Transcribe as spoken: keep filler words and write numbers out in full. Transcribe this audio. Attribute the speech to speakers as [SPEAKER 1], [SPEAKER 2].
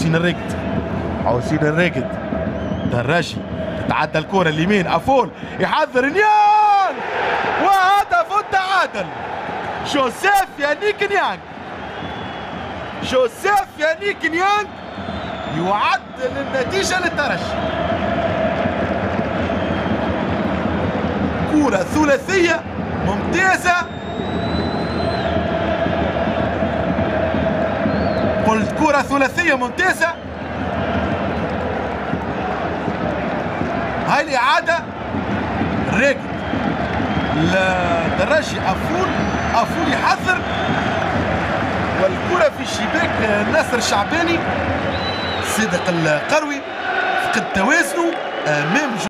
[SPEAKER 1] حسين الراقد، حسين الراقد دراجي تتعدى الكرة اليمين، افول يحذر نيانج وهدف التعادل. جوزيف يانيك نيانج، جوزيف يانيك نيانج يعدل النتيجة للترجي. كرة ثلاثية ممتازة، قلت كرة ثلاثية ممتازة. هاي الإعادة راقد الدراجي، أفول أفول يحذر والكرة في شباك ناصر الشعباني. صادق القروي فقد توازنه أمام